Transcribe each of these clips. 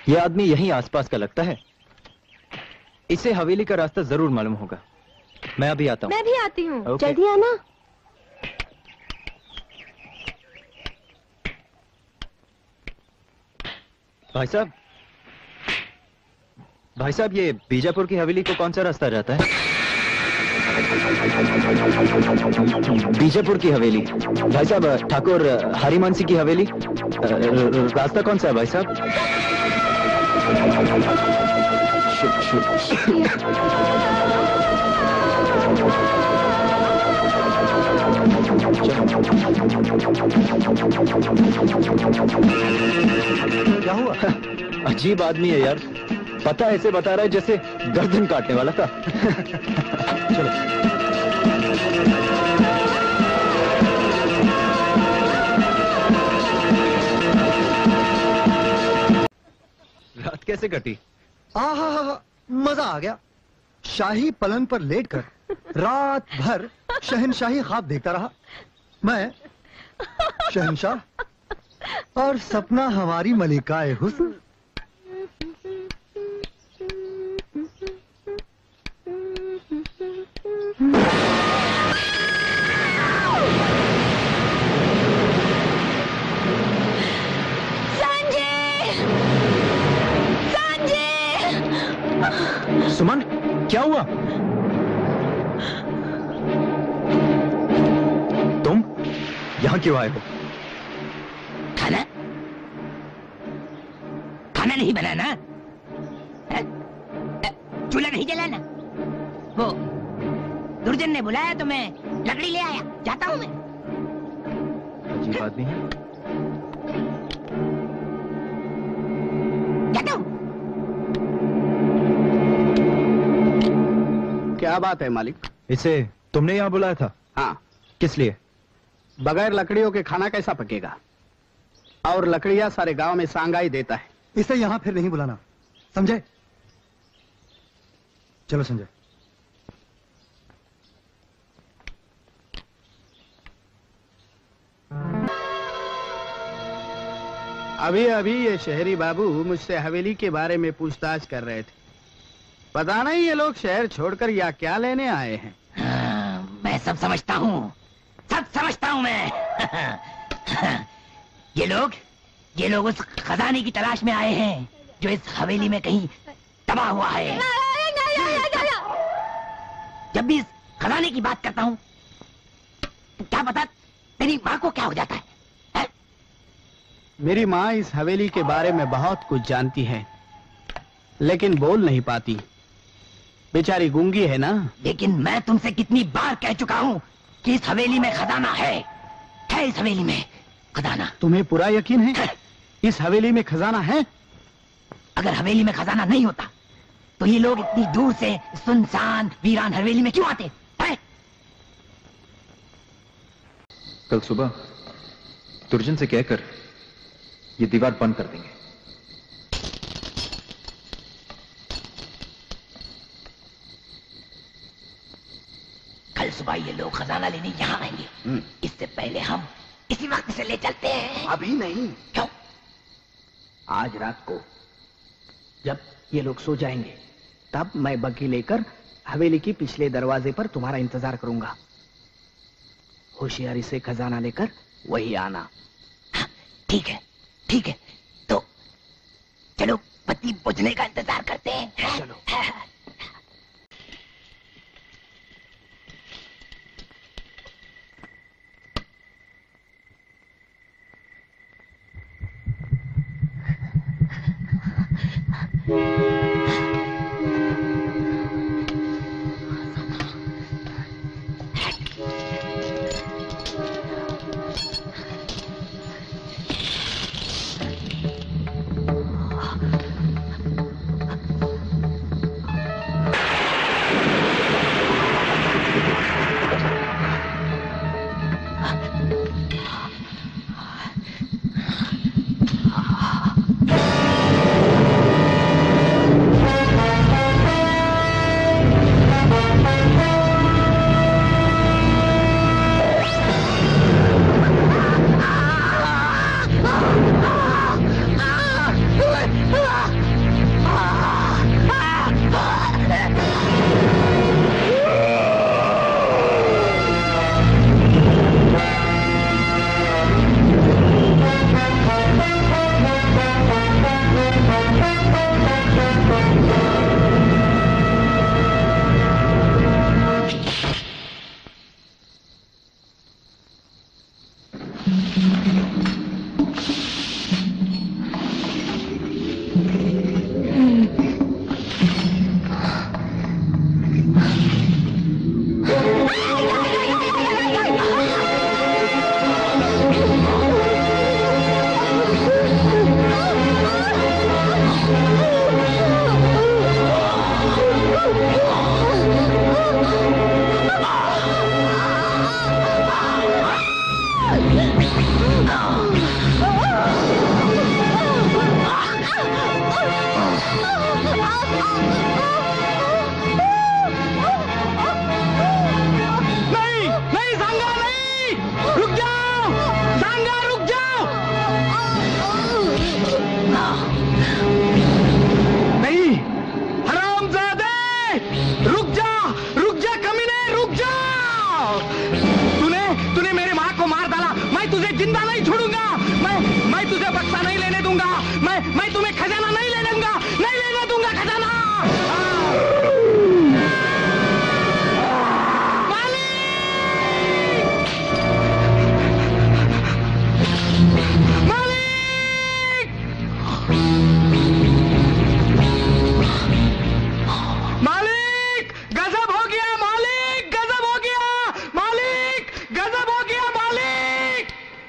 यह आदमी यहीं आसपास का लगता है। इसे हवेली का रास्ता जरूर मालूम होगा। मैं अभी आता हूँ। मैं भी आती हूँ। Okay. जल्दी आना। भाई साहब, ये बीजापुर की हवेली को कौन सा रास्ता जाता है? बीजापुर की हवेली। भाई साहब, ठाकुर हरिमानसी की हवेली। रास्ता कौन सा है भाई साहब? क्या हुआ? अजीब आदमी है यार, पता ऐसे बता रहा है जैसे गर्दन काटने वाला था। चलो। रात कैसे कटी? आहा, मजा आ गया। शाही पलंग पर लेटकर रात भर शहनशाही ख्वाब देखता रहा। मैं शहनशाह और सपना हमारी मलिकाए हुस्न। सुमन, क्या हुआ? तुम यहाँ क्यों आए हो? खाना नहीं बनाना? चूल्हा नहीं जलाना? वो दुर्जन ने बुलाया तो मैं लकड़ी ले आया। जाता हूँ मैं। अजीब आदमी है। जाता हूँ। क्या बात है मालिक? इसे तुमने यहाँ बुलाया था? हाँ। किस लिए? बगैर लकड़ियों के खाना कैसा पकेगा? और लकड़ियां सारे गांव में सांगाई देता है। इसे यहाँ फिर नहीं बुलाना, समझे? चलो संजय। अभी अभी ये शहरी बाबू मुझसे हवेली के बारे में पूछताछ कर रहे थे। पता नहीं ये लोग शहर छोड़कर या क्या लेने आए हैं। मैं सब समझता हूँ, सब समझता हूँ मैं। ये लोग उस खजाने की तलाश में आए हैं जो इस हवेली में कहीं दबा हुआ है। जब भी इस खजाने की बात करता हूँ, क्या पता तेरी माँ को क्या हो जाता है? मेरी माँ इस हवेली के बारे में बहुत कुछ जानती है, लेकिन बोल नहीं पाती। बेचारी गूंगी है ना। लेकिन मैं तुमसे कितनी बार कह चुका हूँ कि इस हवेली में खजाना है इस हवेली में खजाना। तुम्हें पूरा यकीन है इस हवेली में खजाना है? अगर हवेली में खजाना नहीं होता तो ये लोग इतनी दूर से सुनसान वीरान हवेली में क्यों आते हैं? कल सुबह दुर्जन से कहकर ये दीवार बंद कर देंगे। कल सुबह ये लोग खजाना लेने यहाँ आएंगे। इससे पहले हम इसी वक्त से ले चलते हैं। अभी नहीं। क्यों? आज रात को जब ये लोग सो जाएंगे तब मैं बग्घी लेकर हवेली की पिछले दरवाजे पर तुम्हारा इंतजार करूंगा। होशियारी से खजाना लेकर वही आना। ठीक है, ठीक है। तो चलो बत्ती बुझने का इंतजार करते हैं। चलो।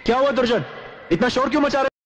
क्या हुआ दुर्जन, इतना शोर क्यों मचा रहे?